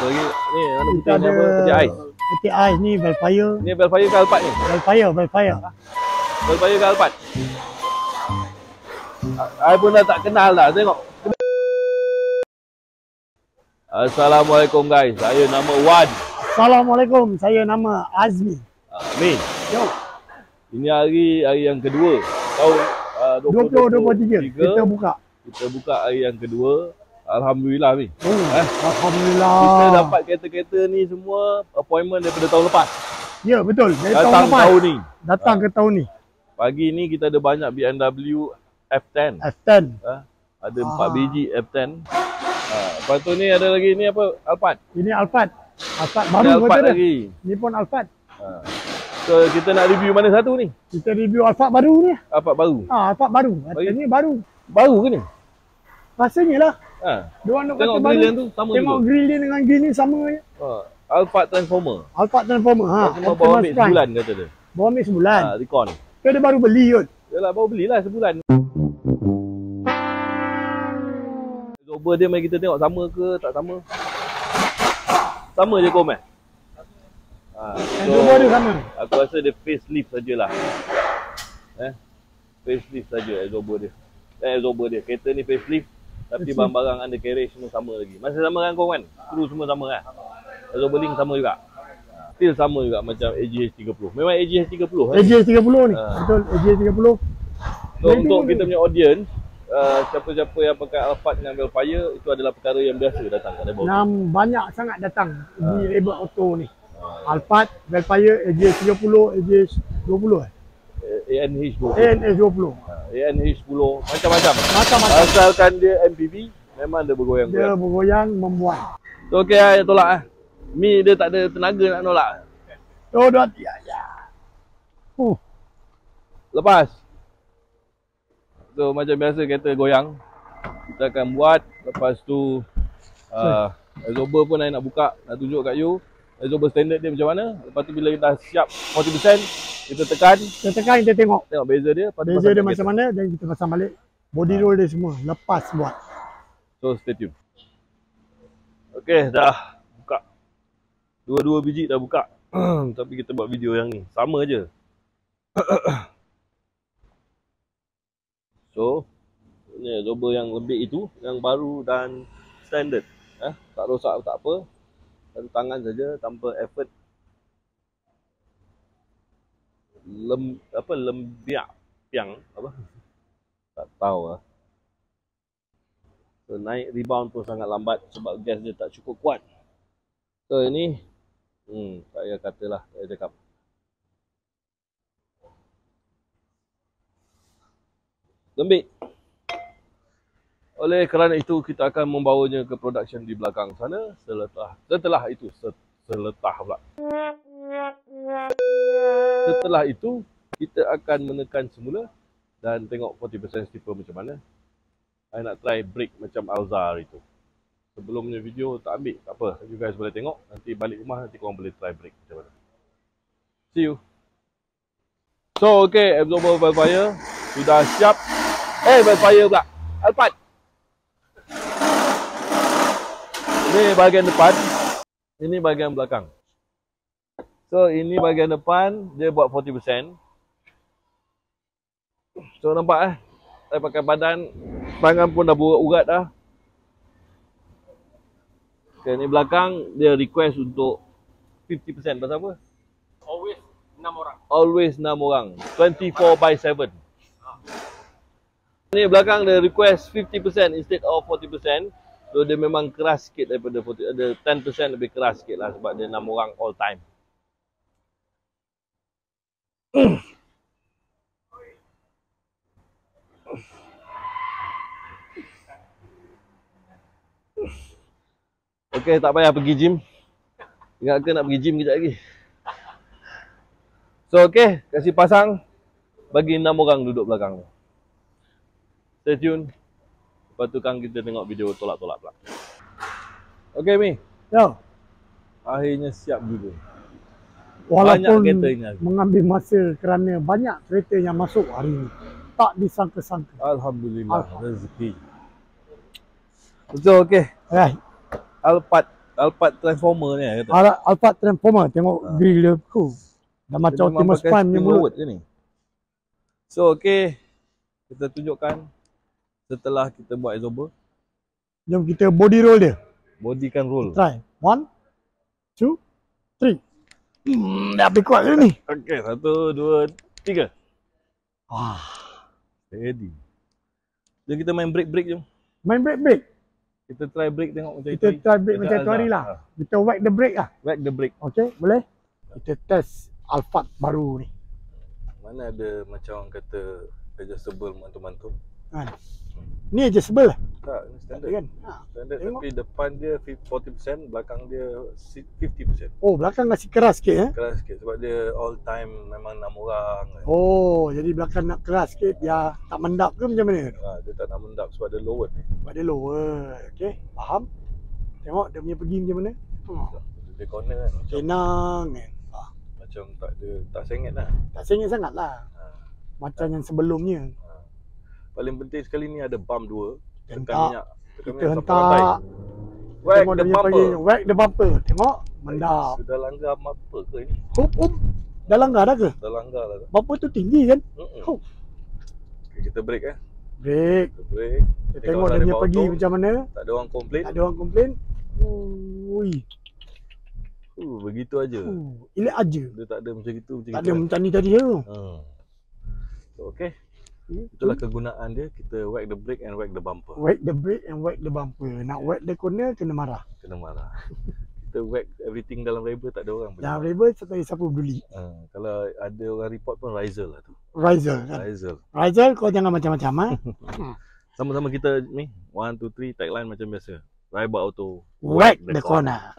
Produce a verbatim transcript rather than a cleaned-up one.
apa lagi? Ni mana Kita putih ni ada apa? Putih ais. putih ais ni Velfire. Ni Velfire ke Alphard ni? Velfire, Velfire. Velfire ke Alphard? I pun dah tak kenal dah. Tengok. Assalamualaikum guys. Saya nama Wan. Assalamualaikum. Saya nama Azmi. Amin. Yo. Ini hari hari yang kedua tahun uh, dua puluh dua puluh tiga kita buka. Kita buka hari yang kedua. Alhamdulillah ni. Oh, eh? Alhamdulillah. Kita dapat kereta-kereta ni semua appointment daripada tahun lepas. Ya, betul. Dari Datang tahun lepas. tahun ni. Datang ha. ke tahun ni. Pagi ni kita ada banyak B M W F ten. F ten. Ha? Ada empat biji F ten. Ha. Lepas tu ni ada lagi ni apa? Alphard. Ini Alphard. Alphard baru Alphard lagi. Ni pun Alphard. Ha. So kita nak review mana satu ni? Kita review Alphard baru ni. Alphard baru. Ah, Alphard baru. Ini baru. Baru ke ni? Rasanya lah. Ha. Diorang nak tengok kata grill baru. tu sama Tengok juga. grill dia dengan grill ni sama je. Ha. Alphard Transformer. Alphard Transformer. Ha. Semua baru ambil sebulan kata dia. Baru ambil sebulan. Ha, Recon. Ke dia baru beli kot? Yalah baru belilah sebulan. Zober dia mari kita tengok sama ke tak sama. Sama je kom eh. Ha, so, Zober dia sama. Aku rasa dia facelift sajalah. Eh. Facelift saja Zober dia. Eh Zober dia. Kereta ni facelift tapi barang-barang undercarriage semua sama lagi. Masih sama kan kau kan? Kru semua sama kan? Zober link sama juga. Still sama juga macam A G H tiga puluh. Memang A G H tiga puluh A G H tiga puluh ni. Ha. Betul, A G H tiga puluh. So Maybe untuk kita punya audience, uh, siapa-siapa yang pakai Alphard dengan Velfire itu adalah perkara yang biasa datang kat Rebel. Nam banyak sangat datang ha. di Rebel Auto ni. Ha. Alphard, Velfire, A G H tiga puluh, A G H dua puluh eh. A N H dua puluh. A N H dua puluh. A N H sepuluh macam-macam. Macam-macam. Asalkan dia M P V, memang dia bergoyang. Dia bergoyang membuat. So okey ah tolak ah. Mi dia tak ada tenaga nak nolak. Oh dah ya ya. Uh. Lepas. So macam biasa kereta goyang. Kita akan buat, lepas tu uh, absorber pun saya nak buka, nak tunjuk kat you absorber standard dia macam mana. Lepas tu bila kita dah siap empat puluh peratus, kita tekan. Kita tekan, kita tengok. Tengok beza dia. Beza dia macam mana dan kita pasang balik. Body roll dia semua, lepas buat. So stay tune. Okay, dah buka. Dua-dua biji dah buka. Tapi kita buat video yang ni. Sama je. So, ni absorber yang lembik itu, yang baru dan standard. Eh, tak rosak tak apa. Satu tangan saja tanpa effort. Lem, apa lembiak piang apa? Tak tahu lah. So, naik rebound pun sangat lambat sebab gas dia tak cukup kuat. So ini hmm, saya katalah, saya cakap lembik. Oleh kerana itu kita akan membawanya ke production di belakang sana. Setelah setelah itu setelah pula. Setelah itu kita akan menekan semula dan tengok empat puluh peratus stiper macam mana. Saya nak try brake macam Alzar itu. Sebelumnya video tak ambil, tak apa. You guys boleh tengok. Nanti balik rumah, nanti korang boleh try brake macam mana. See you. So, okay. Absorber Velfire sudah siap. Eh, Velfire pula. Alphard. Ini bahagian depan. Ini bahagian belakang. So, ini bahagian depan. Dia buat empat puluh peratus. So, nampak eh. Saya pakai badan. Tangan pun dah berurat dah. Okay, ni belakang dia request untuk lima puluh peratus. Pasal apa? Always enam orang. Always enam orang. dua puluh empat by tujuh. Ni belakang dia request lima puluh peratus instead of empat puluh peratus. So dia memang keras sikit daripada empat puluh, ada sepuluh peratus lebih keras sikit lah sebab dia enam orang all time. Okey, tak payah pergi gym. Ingatkan nak pergi gym kejap lagi. So okey, kasih pasang. Bagi enam orang duduk belakang. Stay tune. Lepas tu kan kita tengok video tolak-tolak pula. Okey Mi. Yo. Akhirnya siap juga. Walaupun mengambil masa kerana banyak kereta yang masuk hari ini. Tak disangka-sangka. Alhamdulillah, Alhamdulillah. Rezeki. Betul okey. Right. Alphard Alphard Transformer ni kata. Al- Alphard Transformer, tengok Ha. grill dia cool. Dah macam Dia memang Optimus pakai Prime punya spring mulut. lowered je ni. So okay, kita tunjukkan setelah kita buat absorber, Jom kita body roll dia. bodykan roll. Try. One, two, three. Hmm, dah habis kuat ke ni? Okay, satu, dua, tiga. Wah. Ready. Jom kita main break-break jom. Main break-break. Kita try break tengok macam Kita itu. try break macam tu Azhar. hari lah. Ha. Kita whack the break lah. Whack the break. Okay, boleh? Kita test Alphard baru ni. Mana ada macam orang kata adjustable mantul-mantul. Kan? Ni adjustable lah. Tak, ni standard. Kan? Ha. Standard Tengok. tapi depan dia forty percent, belakang dia fifty percent. Oh, belakang masih keras sikit eh. Keras sikit sebab dia all time memang enam orang. Oh, jadi belakang nak keras sikit dia tak mendap ke macam mana? Ha, dia tak nak mendap sebab dia lowered ni. Sebab dia lower. Okay, faham? Tengok dia punya pergi macam mana. Hmm. Dia corner kan macam, Tenang kan. Ah, macam tak ada tak sengit lah. tak sengit sangat lah. Ha. Macam yang sebelumnya. Paling penting sekali ni ada bump dua. Tekan Hentak. minyak. Tekan Kita minyak sampai hentak. rantai. Whack Tengok the dia punya bumper. pergi. Whack the bumper. Tengok. Mendap. Sudah langgar apa ke ini? Hup, hup. Dah langgar dah ke? Dah langgar lah. Bumper tu tinggi kan? Mm-mm. Hup. Okay, kita break eh. Break. Kita break. Kita Ni tengok kalau dia ada punya power pergi tu, macam mana. tak ada orang komplain. Tak ada orang komplain. Ui. Uh, begitu aja. Uh, Elak aja. Dia tak ada macam gitu macam Tak ada gitu. macam ni tadi tu. Hmm. So, okay. Hmm. Itulah kegunaan dia. Kita whack the brake and whack the bumper. Whack the brake and whack the bumper. Nak whack the corner kena marah. Kena marah. Kita whack everything dalam Rebel, tak ada orang boleh Dah marah. label tak ada siapa peduli. Ha, kalau ada orang report pun Rizal lah tu. Rizal kan. Rizal. Rizal kau jangan macam-macam ha. Sama-sama kita ni one two three tagline macam biasa. Raibat Auto Whack the corner.